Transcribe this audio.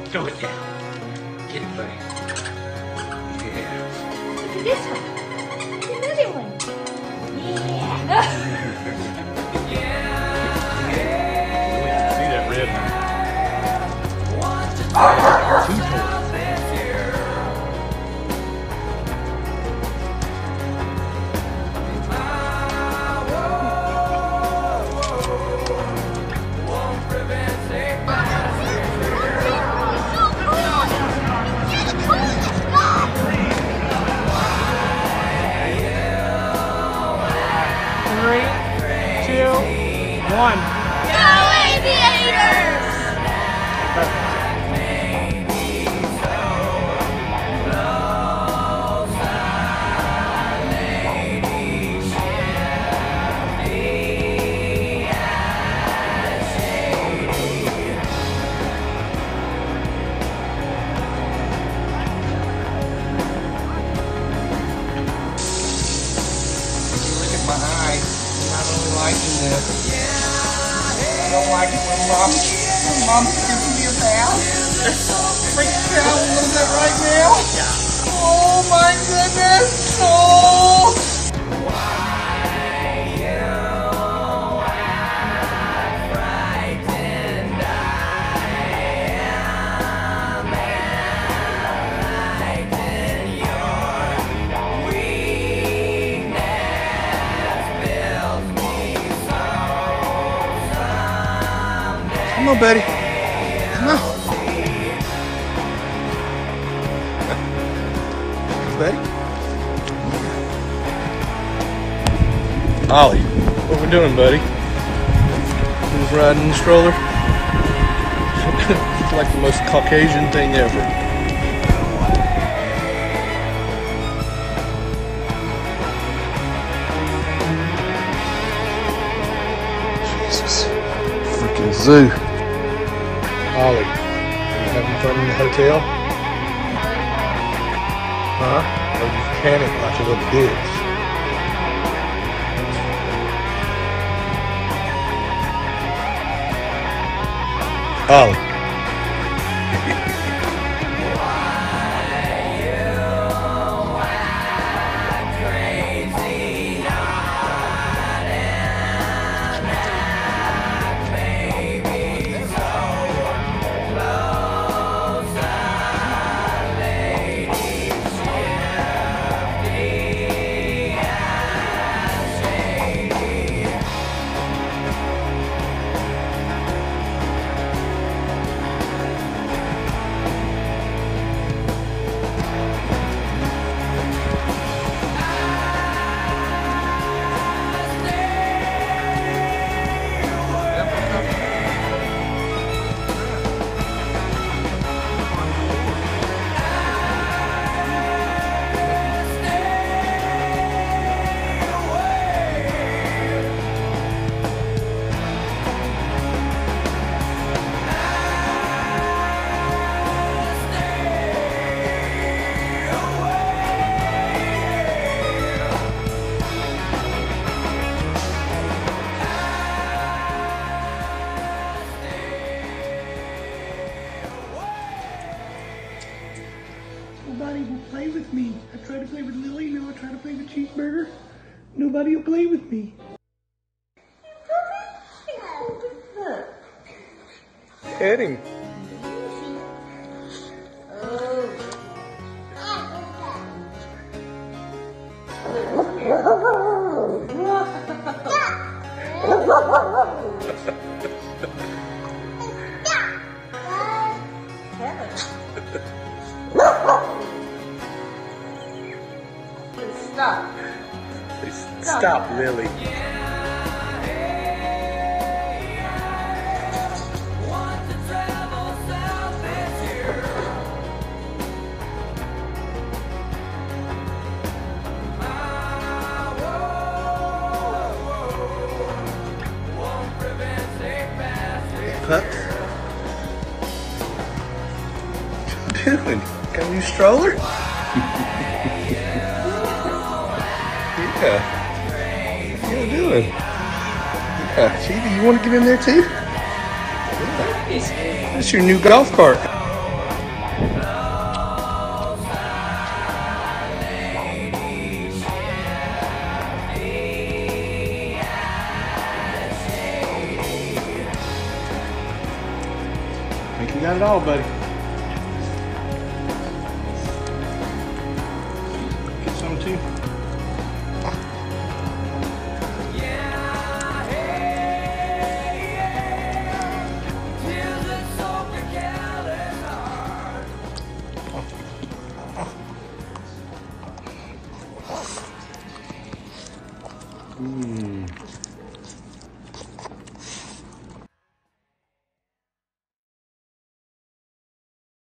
Throw it down. Get it, buddy. Yeah. Look at this one. Look at another one. Yeah. See that red one? Two toys. One. Go Aviators! Look at my eyes. I'm not really liking this. I don't like it when mom's giving me a bath. Freaking out a little bit right now. Oh my goodness. Oh. Come on, buddy. Come on. Buddy. Ollie, what we doing, buddy? Who's riding the stroller? It's like the most Caucasian thing ever. Jesus. Freaking zoo. Ollie, you having fun in the hotel? Huh? Or you panic like a little bitch? Ollie. Nobody will play with me. I tried to play with Lily, now I try to play with Cheeseburger. Nobody will play with me. Pet him. Stop. Stop, Lily. Pups. What you doing? Got a new stroller? Yeah. What are you doing? Yeah, Cheetah, you want to get in there too? Yeah. That's your new golf cart. at all, buddy. Get some too.